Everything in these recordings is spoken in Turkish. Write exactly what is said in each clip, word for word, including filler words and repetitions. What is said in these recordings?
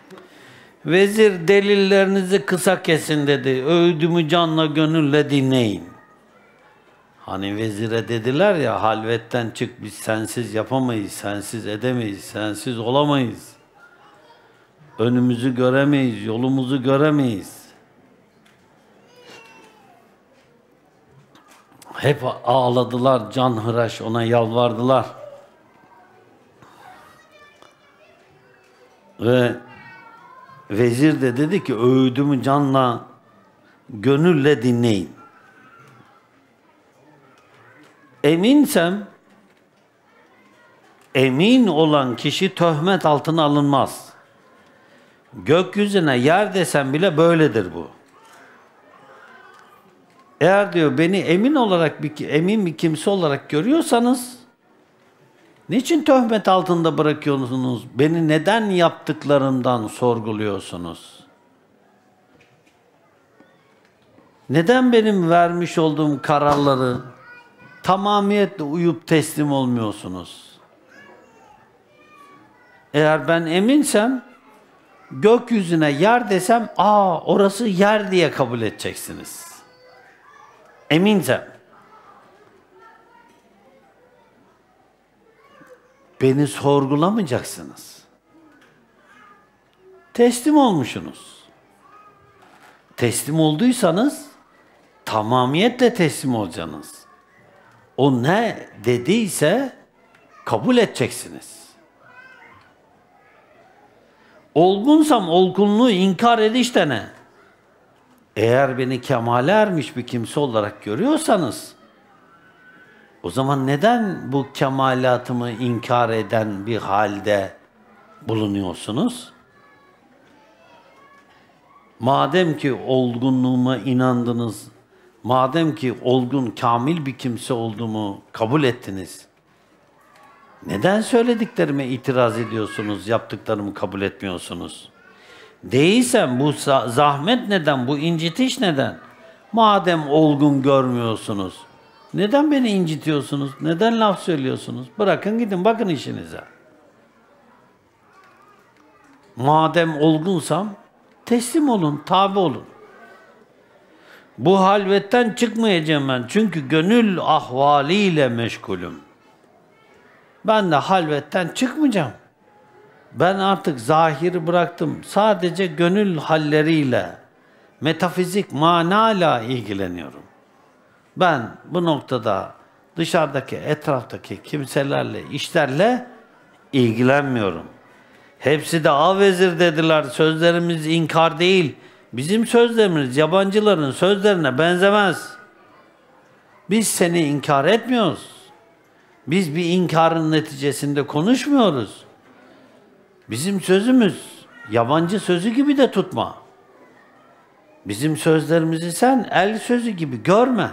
Vezir delillerinizi kısa kesin dedi. Öğüdümü canla gönülle dinleyin. Hani vezire dediler ya, halvetten çık, biz sensiz yapamayız, sensiz edemeyiz, sensiz olamayız. Önümüzü göremeyiz, yolumuzu göremeyiz. Hep ağladılar, canhıraş ona yalvardılar. Ve vezir de dedi ki, öğüdümü canla, gönülle dinleyin. Eminsem, emin olan kişi töhmet altına alınmaz. Gökyüzüne yer desem bile böyledir bu. Eğer diyor beni emin olarak bir, emin bir kimse olarak görüyorsanız, niçin töhmet altında bırakıyorsunuz? Beni neden yaptıklarımdan sorguluyorsunuz? Neden benim vermiş olduğum kararları tamamiyetle uyup teslim olmuyorsunuz? Eğer ben eminsem, gökyüzüne yer desem, aa orası yer diye kabul edeceksiniz. Eminsem. Beni sorgulamayacaksınız. Teslim olmuşsunuz. Teslim olduysanız, tamamiyetle teslim olacaksınız. O ne dediyse kabul edeceksiniz. Olgunsam olgunluğu inkar ediş de ne? Eğer beni kemale ermiş bir kimse olarak görüyorsanız, o zaman neden bu kemalatımı inkar eden bir halde bulunuyorsunuz? Madem ki olgunluğuma inandınız, madem ki olgun, kamil bir kimse olduğumu kabul ettiniz, neden söylediklerime itiraz ediyorsunuz, yaptıklarımı kabul etmiyorsunuz? Değilsem bu zahmet neden, bu incitiş neden? Madem olgun görmüyorsunuz, neden beni incitiyorsunuz? Neden laf söylüyorsunuz? Bırakın gidin, bakın işinize. Madem olgunsam, teslim olun, tabi olun. Bu halvetten çıkmayacağım ben. Çünkü gönül ahvaliyle meşgulüm. Ben de halvetten çıkmayacağım. Ben artık zahiri bıraktım. Sadece gönül halleriyle, metafizik manayla ilgileniyorum. Ben bu noktada dışarıdaki, etraftaki kimselerle, işlerle ilgilenmiyorum. Hepsi de "A vezir" dediler. Sözlerimiz inkar değil. Bizim sözlerimiz yabancıların sözlerine benzemez. Biz seni inkar etmiyoruz. Biz bir inkarın neticesinde konuşmuyoruz. Bizim sözümüz yabancı sözü gibi de tutma. Bizim sözlerimizi sen el sözü gibi görme.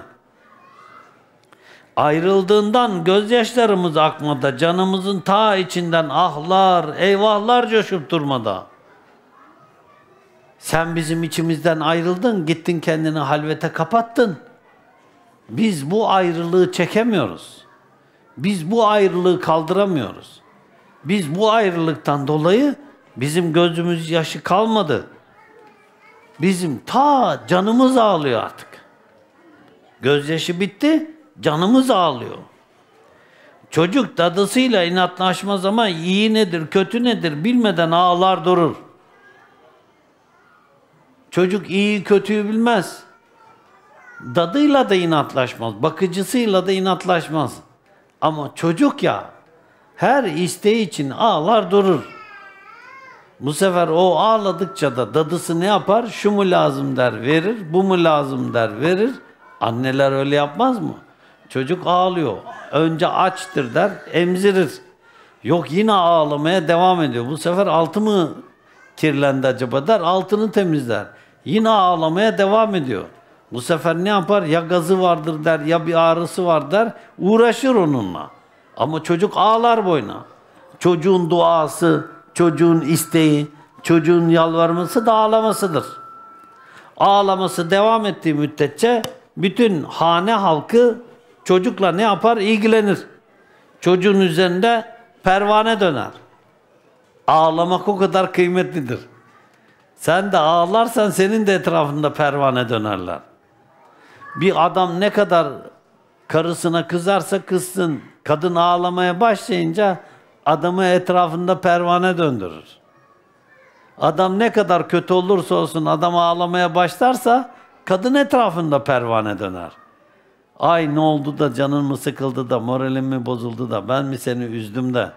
Ayrıldığından gözyaşlarımız akmada, canımızın ta içinden ahlar, eyvahlar coşup durmada. Sen bizim içimizden ayrıldın, gittin kendini halvete kapattın. Biz bu ayrılığı çekemiyoruz. Biz bu ayrılığı kaldıramıyoruz. Biz bu ayrılıktan dolayı bizim gözümüz yaşı kalmadı. Bizim ta canımız ağlıyor artık. Gözyaşı bitti, canımız ağlıyor. Çocuk dadısıyla inatlaşmaz ama iyi nedir, kötü nedir bilmeden ağlar durur. Çocuk iyi kötüyü bilmez. Dadıyla da inatlaşmaz, bakıcısıyla da inatlaşmaz. Ama çocuk ya, her isteği için ağlar durur. Bu sefer o ağladıkça da dadısı ne yapar? Şu mu lazım der, verir. Bu mu lazım der, verir. Anneler öyle yapmaz mı? Çocuk ağlıyor. Önce açtır der, emzirir. Yok yine ağlamaya devam ediyor. Bu sefer altı mı kirlendi acaba der, altını temizler. Yine ağlamaya devam ediyor. Bu sefer ne yapar? Ya gazı vardır der, ya bir ağrısı var der. Uğraşır onunla. Ama çocuk ağlar boyuna. Çocuğun duası, çocuğun isteği, çocuğun yalvarması da ağlamasıdır. Ağlaması devam ettiği müddetçe bütün hane halkı çocukla ne yapar? İlgilenir. Çocuğun üzerinde pervane döner. Ağlamak o kadar kıymetlidir. Sen de ağlarsan senin de etrafında pervane dönerler. Bir adam ne kadar karısına kızarsa kızsın, kadın ağlamaya başlayınca adamı etrafında pervane döndürür. Adam ne kadar kötü olursa olsun adam ağlamaya başlarsa kadın etrafında pervane döner. Ay ne oldu da canın mı sıkıldı da moralin mi bozuldu da ben mi seni üzdüm de.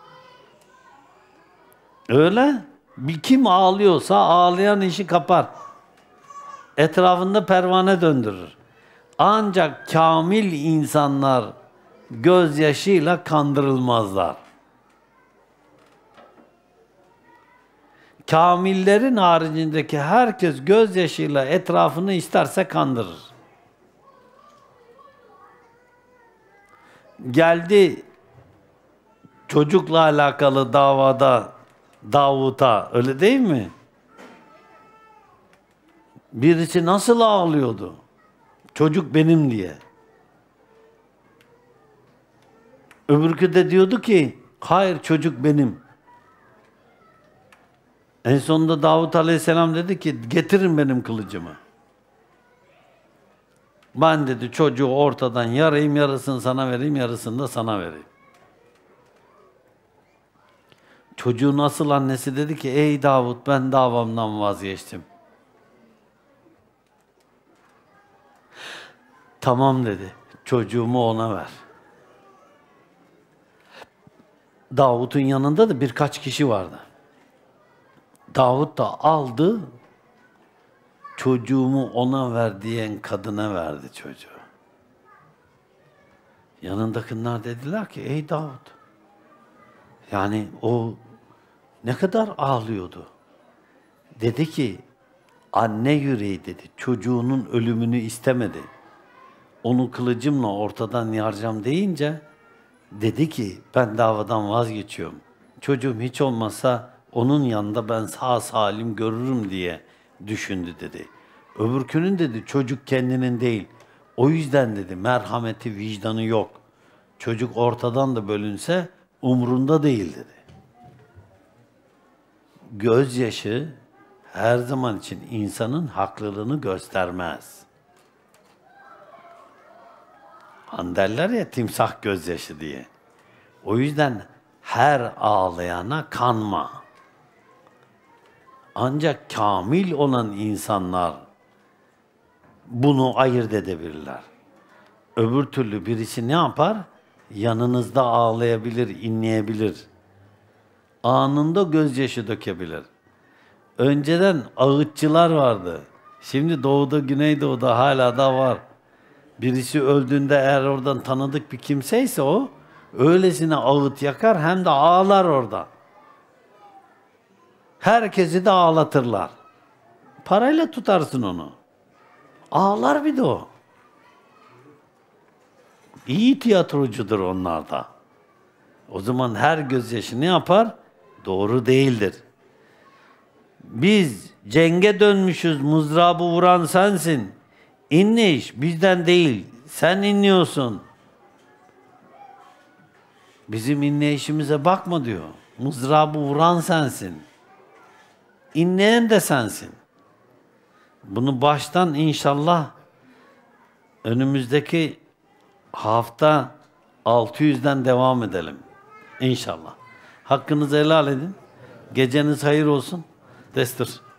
Öyle. Bir kim ağlıyorsa ağlayan işi kapar. Etrafında pervane döndürür. Ancak kamil insanlar gözyaşıyla kandırılmazlar. Kamillerin haricindeki herkes gözyaşıyla etrafını isterse kandırır. Geldi çocukla alakalı davada Davut'a, öyle değil mi? Birisi nasıl ağlıyordu? Çocuk benim diye. Öbürkü de diyordu ki, hayır çocuk benim. En sonunda Davut Aleyhisselam dedi ki, getirin benim kılıcımı. Ben dedi çocuğu ortadan yarayım, yarısını sana vereyim, yarısını da sana vereyim. Çocuğun asıl annesi dedi ki, ey Davut ben davamdan vazgeçtim. Tamam dedi, çocuğumu ona ver. Davut'un yanında da birkaç kişi vardı. Davut da aldı, çocuğumu ona ver diyen kadına verdi çocuğu. Yanındakiler dediler ki, ey Davut, yani o ne kadar ağlıyordu. Dedi ki, anne yüreği dedi, çocuğunun ölümünü istemedi. Onu kılıcımla ortadan yaracağım deyince, dedi ki, ben davadan vazgeçiyorum. Çocuğum hiç olmazsa onun yanında ben sağ salim görürüm diye düşündü dedi. Öbürkünün dedi, çocuk kendinin değil. O yüzden dedi, merhameti, vicdanı yok. Çocuk ortadan da bölünse umrunda değil dedi. Gözyaşı her zaman için insanın haklılığını göstermez. Hani derler ya timsah gözyaşı diye. O yüzden her ağlayana kanma. Ancak kamil olan insanlar bunu ayırt edebilirler. Öbür türlü birisi ne yapar? Yanınızda ağlayabilir, inleyebilir. Anında gözyaşı dökebilir. Önceden ağıtçılar vardı. Şimdi doğuda, güneydoğuda hala da var. Birisi öldüğünde eğer oradan tanıdık bir kimseyse o, öylesine ağıt yakar hem de ağlar orada. Herkesi de ağlatırlar. Parayla tutarsın onu. Ağlar bir de o. İyi tiyatrocudur onlar da. O zaman her gözyaşı ne yapar? Doğru değildir. Biz cenge dönmüşüz, mızrabı vuran sensin. İnleyiş bizden değil, sen inliyorsun. Bizim inleyişimize bakma diyor. Mızrabı vuran sensin. İnleyen de sensin. Bunu baştan inşallah önümüzdeki hafta altı yüzden devam edelim. İnşallah. Hakkınızı helal edin. Geceniz hayır olsun. Destur.